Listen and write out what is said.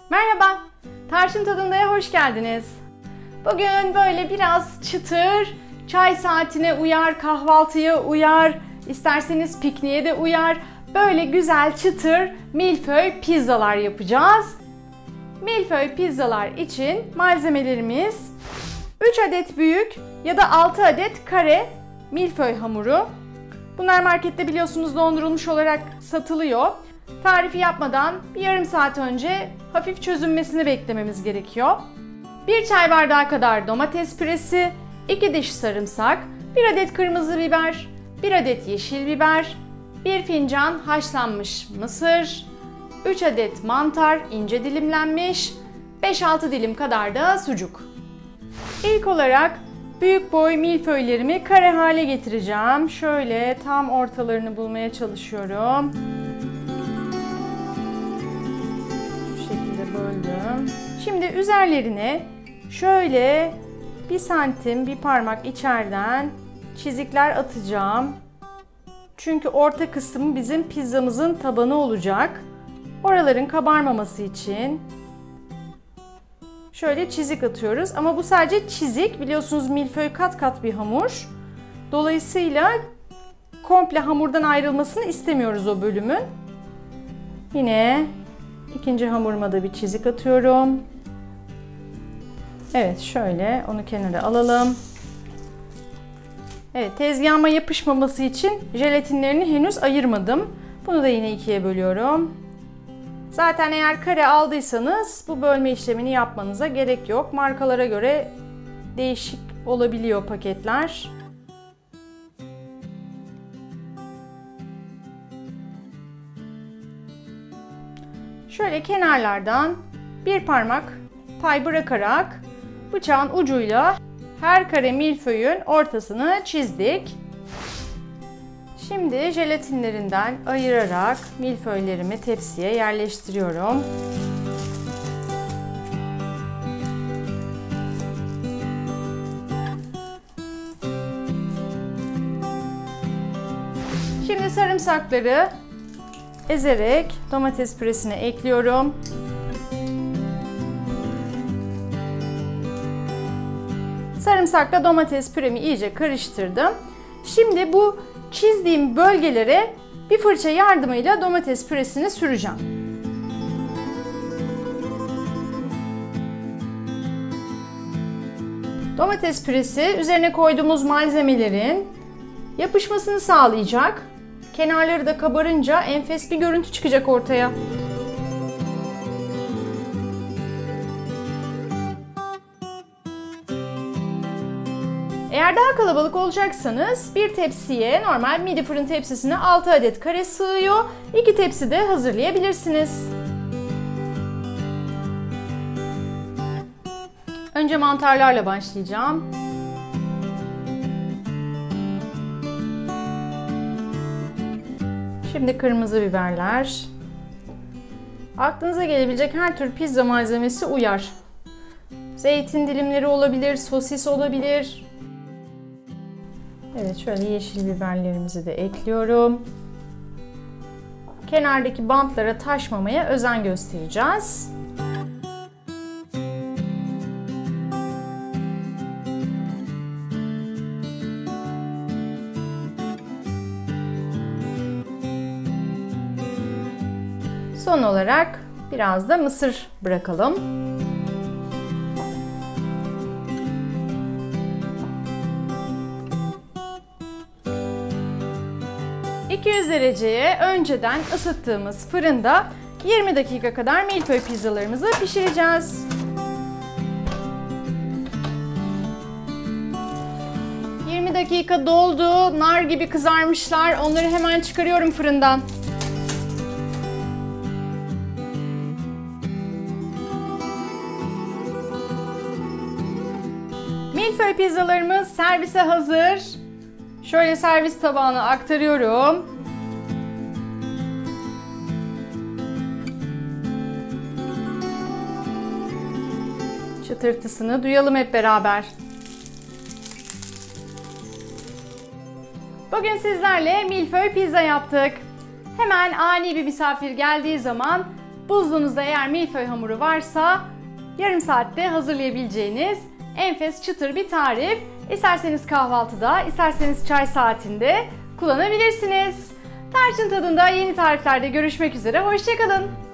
Merhaba, Tarçın Tadında'ya hoş geldiniz. Bugün böyle biraz çıtır, çay saatine uyar, kahvaltıya uyar, isterseniz pikniğe de uyar. Böyle güzel çıtır milföy pizzalar yapacağız. Milföy pizzalar için malzemelerimiz 3 adet büyük ya da 6 adet kare milföy hamuru. Bunlar markette biliyorsunuz dondurulmuş olarak satılıyor. Tarifi yapmadan bir yarım saat önce hafif çözünmesini beklememiz gerekiyor. 1 çay bardağı kadar domates püresi, 2 diş sarımsak, 1 adet kırmızı biber, 1 adet yeşil biber, 1 fincan haşlanmış mısır, 3 adet mantar ince dilimlenmiş, 5-6 dilim kadar da sucuk. İlk olarak büyük boy milföylerimi kare hale getireceğim. Şöyle tam ortalarını bulmaya çalışıyorum. Şu şekilde böldüm. Şimdi üzerlerine şöyle 1 santim bir parmak içeriden çizikler atacağım. Çünkü orta kısım bizim pizzamızın tabanı olacak. Oraların kabarmaması için şöyle çizik atıyoruz. Ama bu sadece çizik. Biliyorsunuz milföy kat kat bir hamur. Dolayısıyla komple hamurdan ayrılmasını istemiyoruz o bölümün. Yine ikinci hamuruma da bir çizik atıyorum. Evet, şöyle onu kenara alalım. Evet, tezgahıma yapışmaması için jelatinlerini henüz ayırmadım. Bunu da yine ikiye bölüyorum. Zaten eğer kare aldıysanız bu bölme işlemini yapmanıza gerek yok. Markalara göre değişik olabiliyor paketler. Şöyle kenarlardan bir parmak pay bırakarak bıçağın ucuyla her kare milföyün ortasını çizdik. Şimdi jelatinlerinden ayırarak milföylerimi tepsiye yerleştiriyorum. Şimdi sarımsakları ezerek domates püresine ekliyorum. Sarımsakla domates püremi iyice karıştırdım. Şimdi bu çizdiğim bölgelere bir fırça yardımıyla domates püresini süreceğim. Domates püresi üzerine koyduğumuz malzemelerin yapışmasını sağlayacak. Kenarları da kabarınca enfes bir görüntü çıkacak ortaya. Eğer daha kalabalık olacaksanız bir tepsiye, normal midi fırın tepsisine 6 adet kare sığıyor. 2 tepsi de hazırlayabilirsiniz. Önce mantarlarla başlayacağım. Şimdi kırmızı biberler. Aklınıza gelebilecek her tür pizza malzemesi uyar. Zeytin dilimleri olabilir, sosis olabilir. Evet, şöyle yeşil biberlerimizi de ekliyorum. Kenardaki bantlara taşmamaya özen göstereceğiz. Son olarak biraz da mısır bırakalım. 200 dereceye önceden ısıttığımız fırında 20 dakika kadar milföy pizzalarımızı pişireceğiz. Dakika doldu. Nar gibi kızarmışlar. Onları hemen çıkarıyorum fırından. Milföy pizzalarımız servise hazır. Şöyle servis tabağına aktarıyorum. Çıtırtısını duyalım hep beraber. Bugün sizlerle milföy pizza yaptık. Hemen ani bir misafir geldiği zaman Buzluğunuzda eğer milföy hamuru varsa yarım saatte hazırlayabileceğiniz enfes çıtır bir tarif. İsterseniz kahvaltıda, isterseniz çay saatinde kullanabilirsiniz. Tarçın Tadında yeni tariflerde görüşmek üzere. Hoşça kalın.